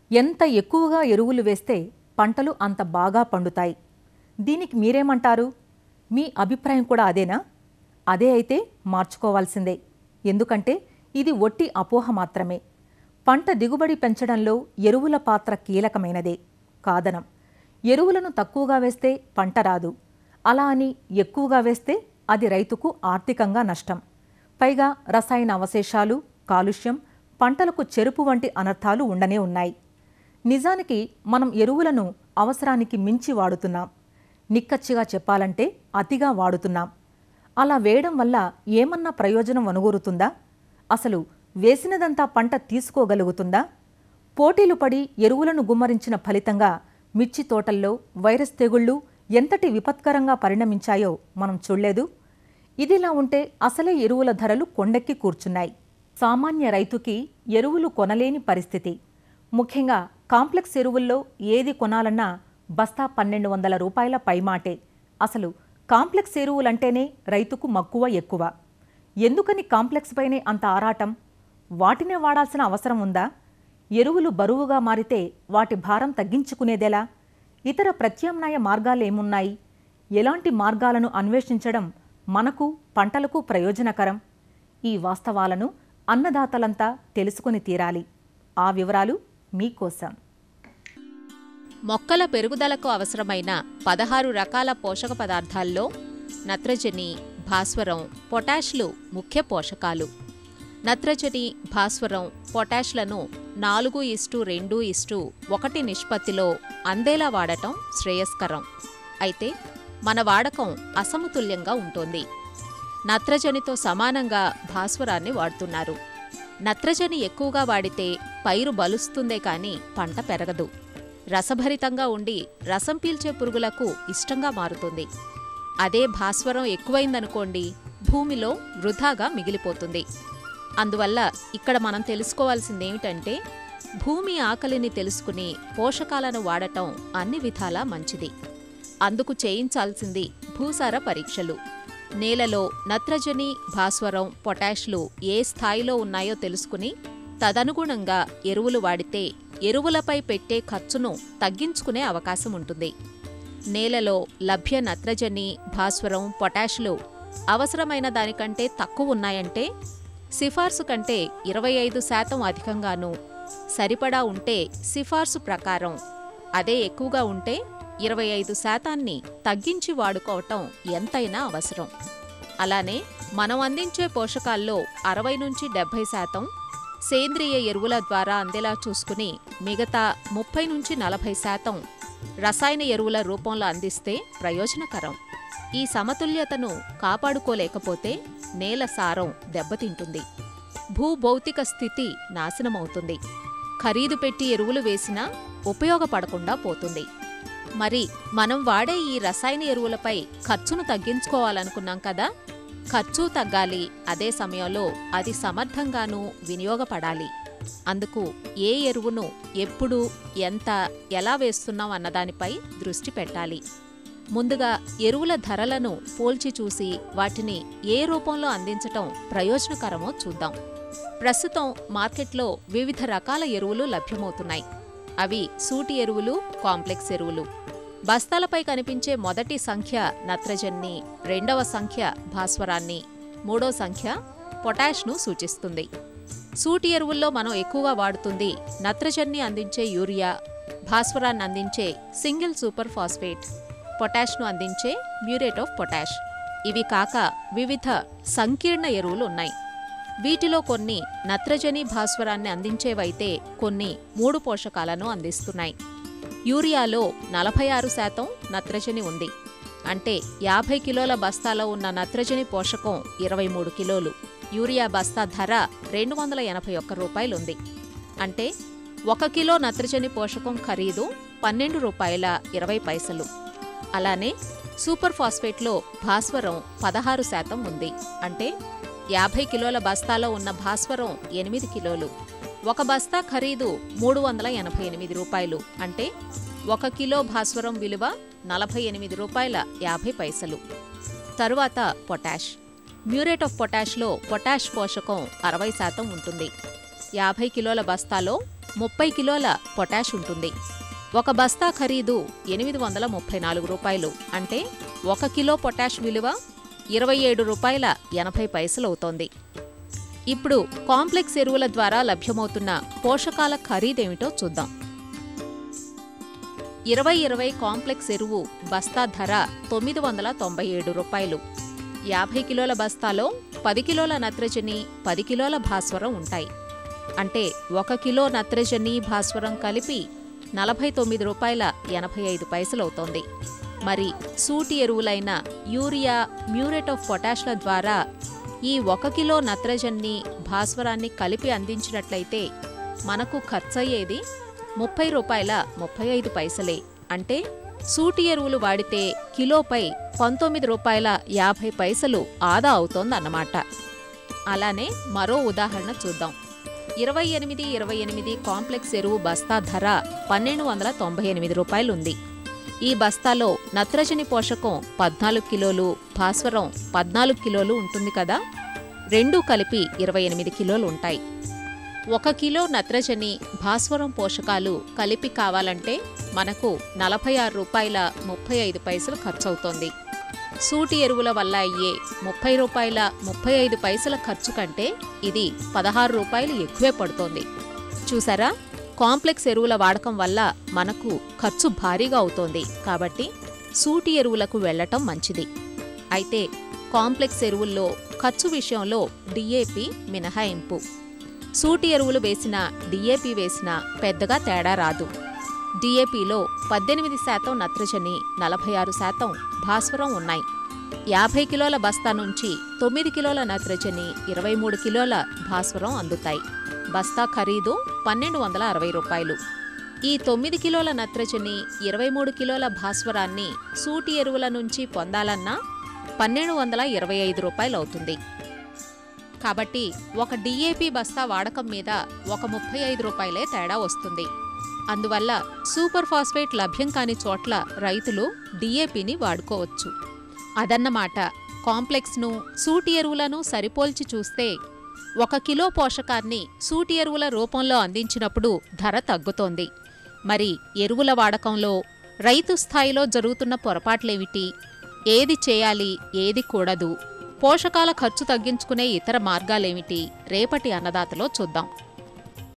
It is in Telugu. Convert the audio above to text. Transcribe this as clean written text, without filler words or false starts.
ఎంత ఎక్కువగా ఎరువులు వేస్తే పంటలు అంత బాగా పండుతాయి. దీనికి మీరేమంటారు? మీ అభిప్రాయం కూడా అదేనా? అదే అయితే మార్చుకోవాల్సిందే. ఎందుకంటే ఇది ఒట్టి అపోహ మాత్రమే. పంట దిగుబడి పెంచడంలో ఎరువుల పాత్ర కీలకమైనదే. కాదనం. ఎరువులను తక్కువగా వేస్తే పంట రాదు. అలా అని ఎక్కువగా వేస్తే అది రైతుకు ఆర్థికంగా నష్టం. పైగా రసాయన అవశేషాలు, కాలుష్యం, పంటలకు చెరుపు వంటి అనర్థాలు ఉండనే ఉన్నాయి. నిజానికి మనం ఎరువులను అవసరానికి మించి వాడుతున్నాం. నిక్కచ్చిగా చెప్పాలంటే అతిగా వాడుతున్నాం. అలా వేయడం వల్ల ఏమన్నా ప్రయోజనం వనగూరుతుందా? అసలు వేసినదంతా పంట తీసుకోగలుగుతుందా? పోటీలు పడి ఎరువులను గుమ్మరించిన ఫలితంగా మిర్చి తోటల్లో వైరస్ తెగుళ్లు ఎంతటి విపత్కరంగా పరిణమించాయో మనం చూడలేదు. ఇదిలా ఉంటే అసలే ఎరువుల ధరలు కొండెక్కి కూర్చున్నాయి. సామాన్య రైతుకి ఎరువులు కొనలేని పరిస్థితి. ముఖ్యంగా కాంప్లెక్స్ ఎరువుల్లో ఏది కొనాలన్నా బస్తా 1200 రూపాయల పైమాటే. అసలు కాంప్లెక్స్ ఎరువులంటేనే రైతుకు మక్కువ ఎక్కువ. ఎందుకని కాంప్లెక్స్ పైనే అంత ఆరాటం? వాటినే వాడాల్సిన అవసరం ఉందా? ఎరువులు బరువుగా మారితే వాటి భారం తగ్గించుకునేదెలా? ఇతర ప్రత్యామ్నాయ మార్గాలేమున్నాయి? ఎలాంటి మార్గాలను అన్వేషించడం మనకు, పంటలకు ప్రయోజనకరం? ఈ వాస్తవాలను అన్నదాతలంతా తెలుసుకుని తీరాలి. ఆ వివరాలు మీకోసం. మొక్కల పెరుగుదలకు అవసరమైన 16 రకాల పోషక పదార్థాల్లో నత్రజని, భాస్వరం, పొటాష్లు ముఖ్య పోషకాలు. నత్రజని, భాస్వరం, పొటాష్లను 4:2:1 నిష్పత్తిలో అందేలా వాడటం శ్రేయస్కరం. అయితే మన వాడకం అసమతుల్యంగా ఉంటుంది. నత్రజనితో సమానంగా భాస్వరాన్ని వాడుతున్నారు. నత్రజని ఎక్కువగా వాడితే పైరు బలుస్తుందే కాని పంట పెరగదు. రసభరితంగా ఉండి రసం పీల్చే పురుగులకు ఇష్టంగా మారుతుంది. అదే భాస్వరం ఎక్కువైందనుకోండి, భూమిలో వృధాగా మిగిలిపోతుంది. అందువల్ల ఇక్కడ మనం తెలుసుకోవాల్సిందేమిటంటే, భూమి ఆకలిని తెలుసుకుని పోషకాలను వాడటం అన్ని విధాలా మంచిది. అందుకు చేయించాల్సింది భూసార పరీక్షలు. నేలలో నత్రజని, భాస్వరం, పొటాష్లు ఏ స్థాయిలో ఉన్నాయో తెలుసుకుని తదనుగుణంగా ఎరువులు వాడితే ఎరువులపై పెట్టే ఖర్చును తగ్గించుకునే అవకాశం ఉంటుంది. నేలలో లభ్య నత్రజని, భాస్వరం, పొటాష్లు అవసరమైన దానికంటే తక్కువ ఉన్నాయంటే సిఫార్సు కంటే 25% అధికంగానూ, సరిపడా ఉంటే సిఫార్సు ప్రకారం, అదే ఎక్కువగా ఉంటే 25% తగ్గించి వాడుకోవటం ఎంతైనా అవసరం. అలానే మనం అందించే పోషకాల్లో 60-70% సేంద్రియ ఎరువుల ద్వారా అందేలా చూసుకుని మిగతా 30-40% రసాయన ఎరువుల రూపంలో అందిస్తే ప్రయోజనకరం. ఈ సమతుల్యతను కాపాడుకోలేకపోతే నేల సారం దెబ్బతింటుంది. భూభౌతిక స్థితి నాశనమవుతుంది. ఖరీదు పెట్టి ఎరువులు వేసినా ఉపయోగపడకుండా పోతుంది. మరి మనం వాడే ఈ రసాయన ఎరువులపై ఖర్చును తగ్గించుకోవాలనుకున్నాం కదా. ఖర్చు తగ్గాలి, అదే సమయంలో అది సమర్థంగానూ వినియోగపడాలి. అందుకు ఏ ఎరువును ఎప్పుడు, ఎంత, ఎలా వేస్తున్నాం అన్నదానిపై దృష్టి పెట్టాలి. ముందుగా ఎరువుల ధరలను పోల్చి చూసి వాటిని ఏ రూపంలో అందించటం ప్రయోజనకరమో చూద్దాం. ప్రస్తుతం మార్కెట్లో వివిధ రకాల ఎరువులు లభ్యమవుతున్నాయి. అవి సూటి ఎరువులు, కాంప్లెక్స్ ఎరువులు. బస్తాలపై కనిపించే మొదటి సంఖ్య నత్రజన్ని, రెండవ సంఖ్య భాస్వరాన్ని, మూడో సంఖ్య పొటాష్ను సూచిస్తుంది. సూటి ఎరువుల్లో మనం ఎక్కువగా వాడుతుంది నత్రజన్ని అందించే యూరియా, భాస్వరాన్ని అందించే సింగిల్ సూపర్ ఫాస్ఫేట్, పొటాష్ను అందించే మ్యూరేట్ ఆఫ్ పొటాష్. ఇవి కాక వివిధ సంకీర్ణ ఎరువులు ఉన్నాయి. వీటిలో కొన్ని నత్రజని, భాస్వరాన్ని అందించేవైతే కొన్ని 3 పోషకాలను అందిస్తున్నాయి. యూరియాలో 46% నత్రజని ఉంది. అంటే 50 కిలోల బస్తాలో ఉన్న నత్రజని పోషకం 23 కిలోలు. యూరియా బస్తా ధర 281 రూపాయలుంది. అంటే 1 కిలో నత్రజని పోషకం ఖరీదు 12 రూపాయల 20 పైసలు. అలానే సూపర్ ఫాస్ఫేట్లో భాస్వరం 16% ఉంది. అంటే 50 కిలోల బస్తాలో ఉన్న భాస్వరం 8 కిలోలు. ఒక బస్తా ఖరీదు 388 రూపాయలు. అంటే 1 కిలో భాస్వరం విలువ 48 రూపాయల 50 పైసలు. తరువాత పొటాష్. మ్యూరేట్ ఆఫ్ పొటాష్లో పొటాష్ పోషకం 60% ఉంటుంది. 50 కిలోల బస్తాలో 30 కిలోల పొటాష్ ఉంటుంది. ఒక బస్తా ఖరీదు 834 రూపాయలు. అంటే 1 కిలో పొటాష్ విలువ 27 రూపాయల 80 పైసలు అవుతోంది. ఇప్పుడు కాంప్లెక్స్ ఎరువుల ద్వారా లభ్యమవుతున్న పోషకాల ఖరీదేమిటో చూద్దాం. 20-20 కాంప్లెక్స్ ఎరువు బస్తా ధర 997 రూపాయలు. 50 కిలోల బస్తాలో 10 కిలోల నత్రజని, 10 కిలోల భాస్వరం ఉంటాయి. అంటే 1 కిలో నత్రజని, భాస్వరం కలిపి 49 రూపాయల 85 పైసలవుతోంది. మరి సూటి ఎరువులైన యూరియా, మ్యూరేట్ ఆఫ్ పొటాష్ల ద్వారా ఈ 1 కిలో నత్రజన్ని, భాస్వరాన్ని కలిపి అందించినట్లయితే మనకు ఖర్చయ్యేది 30 రూపాయల 35 పైసలే. అంటే సూటి ఎరువులు వాడితే కిలోపై 19 రూపాయల 50 పైసలు ఆదా అవుతోందన్నమాట. అలానే మరో ఉదాహరణ చూద్దాం. 28-28 కాంప్లెక్స్ ఎరువు బస్తా ధర 1298 రూపాయలుంది. ఈ బస్తాలో నత్రజని పోషకం 14 కిలోలు, భాస్వరం 14 కిలోలు ఉంటుంది కదా. రెండూ కలిపి 28 కిలోలు ఉంటాయి. 1 కిలో నత్రజని, భాస్వరం పోషకాలు కలిపి కావాలంటే మనకు 46 రూపాయల 35 పైసలు ఖర్చవుతోంది. సూటి ఎరువుల వల్ల అయ్యే 30 రూపాయల 35 పైసల ఖర్చు కంటే ఇది 16 రూపాయలు ఎక్కువే పడుతోంది. చూసారా, కాంప్లెక్స్ ఎరువుల వాడకం వల్ల మనకు ఖర్చు భారీగా అవుతోంది. కాబట్టి సూటి ఎరువులకు వెళ్లటం మంచిది. అయితే కాంప్లెక్స్ ఎరువుల్లో ఖర్చు విషయంలో డిఏపి మినహాయింపు. సూటి ఎరువులు వేసినా, డిఏపి వేసినా పెద్దగా తేడా రాదు. డిఏపిలో 18% నత్రజని, 46% భాస్వరం ఉన్నాయి. 50 కిలోల బస్తా నుంచి 9 కిలోల నత్రజని, 23 కిలోల భాస్వరం అందుతాయి. బస్తా ఖరీదు 1260 రూపాయలు. ఈ 9 కిలోల నత్రజని, 23 కిలోల భాస్వరాన్ని సూటి ఎరువుల నుంచి పొందాలన్నా 1225 రూపాయలవుతుంది. కాబట్టి ఒక డిఏపి బస్తా వాడకం మీద ఒక 35 రూపాయలే తేడా వస్తుంది. అందువల్ల సూపర్ ఫాస్ఫేట్ లభ్యం కాని చోట్ల రైతులు డిఏపిని వాడుకోవచ్చు. అదన్నమాట. కాంప్లెక్స్ను, సూటి ఎరువులను సరిపోల్చి చూస్తే 1 కిలో పోషకాన్ని సూటి ఎరువుల రూపంలో అందించినప్పుడు ధర తగ్గుతోంది. మరి ఎరువుల వాడకంలో రైతు స్థాయిలో జరుగుతున్న పొరపాట్లేమిటి? ఏది చేయాలి, ఏది కూడదు? పోషకాల ఖర్చు తగ్గించుకునే ఇతర మార్గాలేమిటి? రేపటి అన్నదాతలో చూద్దాం.